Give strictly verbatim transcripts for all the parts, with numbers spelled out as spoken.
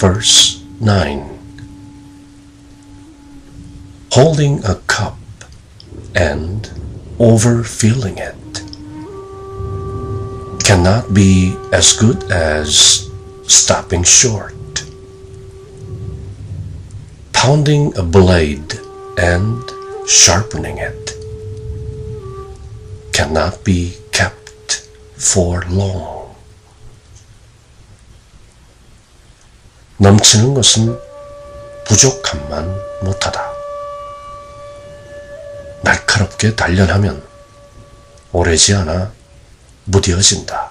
Verse nine. Holding a cup and overfilling it cannot be as good as stopping short. Pounding a blade and sharpening it cannot be kept for long. 넘치는 것은 부족함만 못하다. 날카롭게 단련하면 오래지 않아 무뎌진다.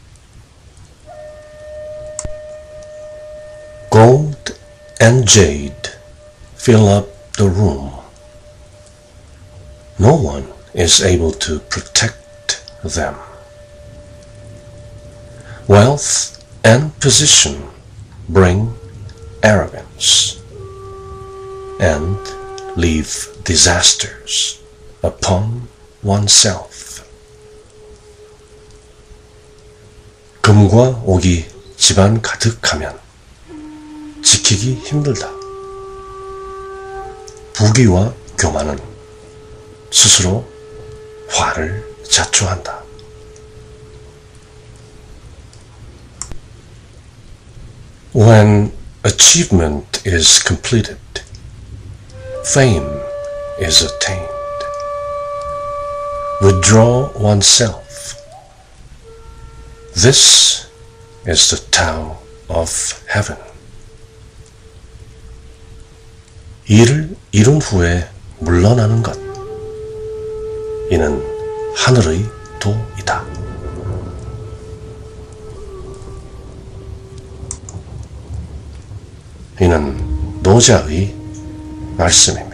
Gold and jade fill up the room. No one is able to protect them. Wealth and position bring arrogance and leave disasters upon oneself. 금과 옥이 집안 가득하면 지키기 힘들다. 부귀와 교만은 스스로 화를 자초한다. When achievement is completed, fame is attained. Withdraw oneself. This is the Tao of Heaven. 일을 이룬 후에 물러나는 것. 이는 하늘의 도이다. 이는 노자의 말씀입니다.